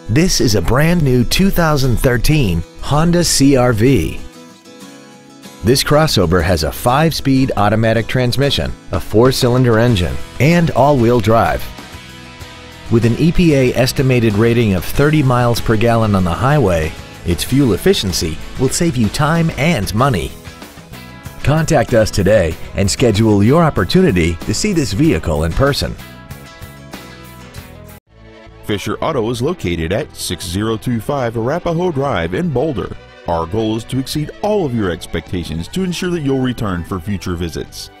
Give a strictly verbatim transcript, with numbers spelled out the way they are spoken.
This is a brand new two thousand thirteen Honda C R V. This crossover has a five-speed automatic transmission, a four-cylinder engine, and all-wheel drive. With an E P A estimated rating of thirty miles per gallon on the highway, its fuel efficiency will save you time and money. Contact us today and schedule your opportunity to see this vehicle in person. Fisher Auto is located at six oh two five Arapahoe Drive in Boulder. Our goal is to exceed all of your expectations to ensure that you'll return for future visits.